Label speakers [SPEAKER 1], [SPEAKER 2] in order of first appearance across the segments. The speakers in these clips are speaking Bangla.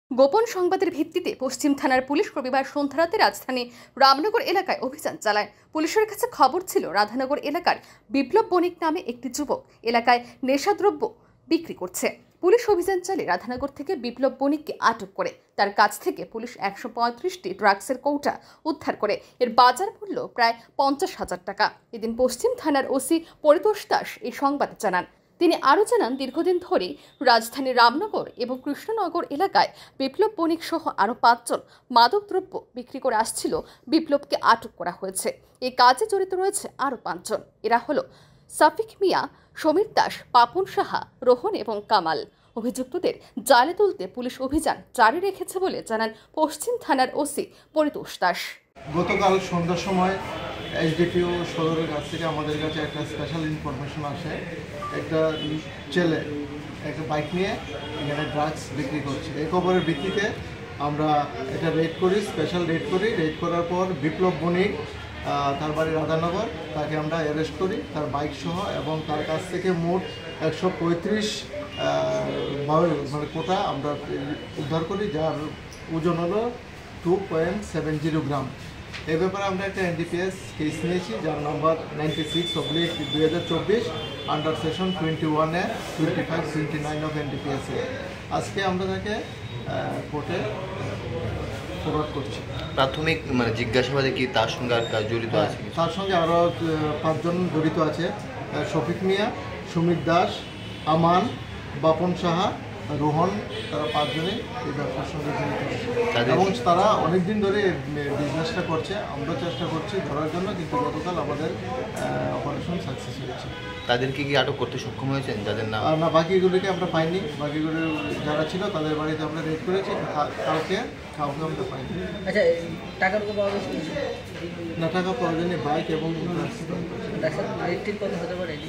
[SPEAKER 1] গোপন সংবাদের ভিত্তিতে পশ্চিম থানার পুলিশ রবিবার সন্ধ্যারাতে রাজধানী রামনগর এলাকায় অভিযান চালায়। পুলিশের কাছে খবর ছিল রাধানগর এলাকার বিপ্লব বণিক নামে একটি যুবক এলাকায় নেশাদ্রব্য বিক্রি করছে। পুলিশ অভিযান চালিয়ে রাধানগর থেকে বিপ্লব বণিককে আটক করে তার কাছ থেকে পুলিশ 135টি ড্রাগসের কৌটা উদ্ধার করে। এর বাজার মূল্য প্রায় 50,000 টাকা। এদিন পশ্চিম থানার ওসি পরিতোষ দাস এই সংবাদ জানান। তিনি আরও জানান, দীর্ঘদিন ধরে রাজধানী রামনগর এবং কৃষ্ণনগর এলাকায় বিপ্লব বণিক সহ আরও 5 জন মাদকদ্রব্য বিক্রি করে আসছিল। বিপ্লবকে আটক করা হয়েছে। এই কাজে জড়িত রয়েছে আরও 5 জন। এরা হলো সাফিক মিয়া, সমীর দাস, পাপন সাহা, রোহন এবং কামাল। অভিযুক্তদের জালে তুলতে পুলিশ অভিযান জারি রেখেছে বলে জানান পশ্চিম থানার ওসি পরিতোষ দাস।
[SPEAKER 2] গতকাল সন্ধ্যার সময় এসডিপিও সদরের কাছ থেকে আমাদের কাছে একটা স্পেশাল ইনফরমেশন আসে, একটা ছেলে একটা বাইক নিয়ে এখানে ড্রাগস বিক্রি করছে। এই খবরের ভিত্তিতে আমরা এটা রেড করি, স্পেশাল রেড করি। রেড করার পর বিপ্লব বণিক, তার বাড়ি রাধানগর, তাকে আমরা অ্যারেস্ট করি তার বাইক সহ, এবং তার কাছ থেকে মোট 135 মানে কোটা আমরা উদ্ধার করি, যার ওজন হলো 2.70 গ্রাম। এই ব্যাপারে আমরা একটা এনডিপিএস কেস নিয়েছি, যার নম্বর 96/2024 under section 21A 25-29 of NDPS. আজকে আমরা তাকে কোর্টে ফরওয়ার্ড করছি।
[SPEAKER 3] প্রাথমিক মানে জিজ্ঞাসাবাদে কি তার সঙ্গে আর জড়িত আছে?
[SPEAKER 2] তার সঙ্গে আরও 5 জন জড়িত আছে। শফিক মিয়া, সমীর দাস, আমান, বাপন সাহা, রোহন, তারা 5 জনই এই ব্যবসার সঙ্গে জড়িত আছে এবং তারা অনেকদিন ধরে বিজনেসটা করছে। আমরা চেষ্টা করছি ধরার জন্য, কিন্তু গতকাল আমাদের অপারেশন সাকসেস হয়েছে।
[SPEAKER 3] তাদেরকে কি আটক করতে সক্ষম হয়েছেন যাদের নাম?
[SPEAKER 2] না, বাকিগুলিকে আমরা পাইনি। বাকিগুলো যারা ছিল তাদের বাড়িতে আমরা রেড করেছি, কাউকে আমরা পাইনি।
[SPEAKER 4] আচ্ছা, টাকার কত পাওয়া গেছে?
[SPEAKER 2] না, টাকা পাওয়া যায়নি, বাইক এবং
[SPEAKER 4] রেট ঠিক কত হতে পারে?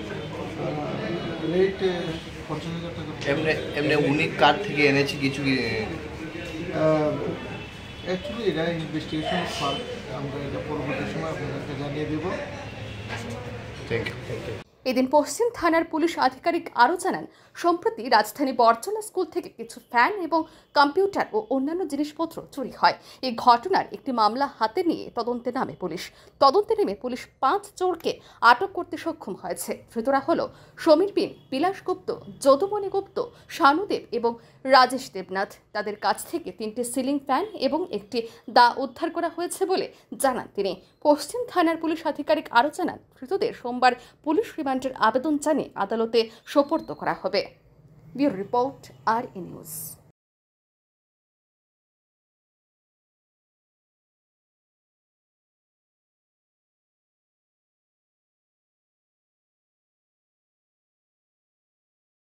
[SPEAKER 2] রেট 50,000 টাকা।
[SPEAKER 3] এমনি উনি কার থেকে এনেছে কিছু কি?
[SPEAKER 2] অ্যাকচুয়ালি এটা ইনভেস্টিগেশন পার্ট, আমরা এটা পরবর্তী সময় আপনাদেরকে জানিয়ে দেব।
[SPEAKER 3] Thank you.
[SPEAKER 1] এদিন পশ্চিম থানার পুলিশ আধিকারিক আরও জানান, সম্প্রতি রাজধানী বর্জনা স্কুল থেকে কিছু ফ্যান এবং কম্পিউটার ও অন্যান্য জিনিসপত্র চুরি হয়। এই ঘটনার একটি মামলা হাতে নিয়ে তদন্তে নেমে পুলিশ 5 চোরকে আটক করতে সক্ষম হয়েছে। ধৃতরা হলো সমীর বিন, বিলাস গুপ্ত, যদুমণি গুপ্ত, শানুদেব এবং রাজেশ দেবনাথ। তাদের কাছ থেকে 3টে সিলিং ফ্যান এবং একটি দা উদ্ধার করা হয়েছে বলে জানান তিনি। পশ্চিম থানার পুলিশ আধিকারিক আরও জানান, ধৃতদের সোমবার পুলিশ রিমান্ডের আবেদন জানিয়ে আদালতে সোপর্দ করা হবে। Bureau report, RE news.